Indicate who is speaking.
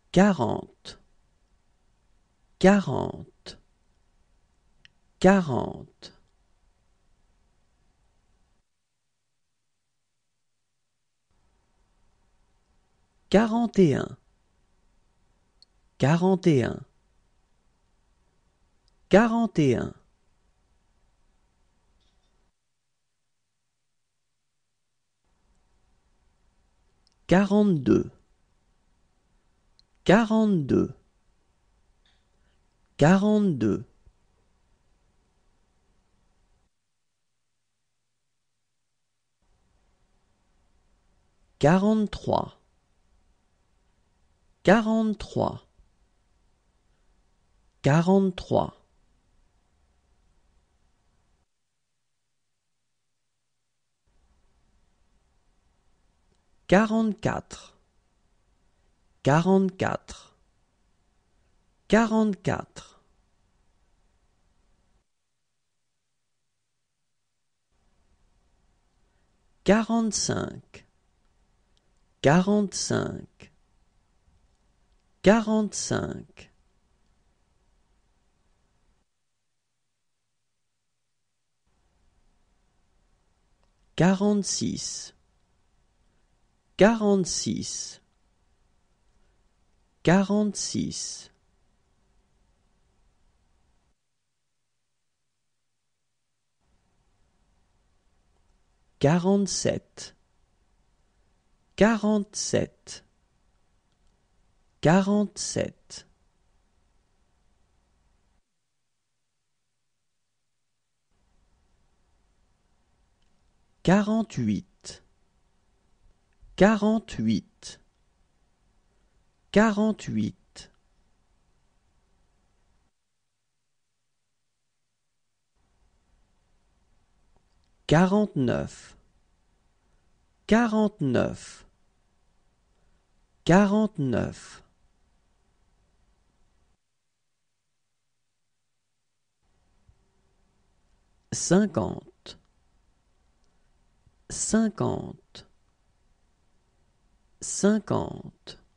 Speaker 1: 40, 40, 40. 41, 41, 41. 42, 42, 42. 43, 43, 43. 44, 44, 44. 45, 45, 45. 46, 46, 46. 47, 47, 47. 48, 48, 48. 49, 49, 49. 50, 50, 50.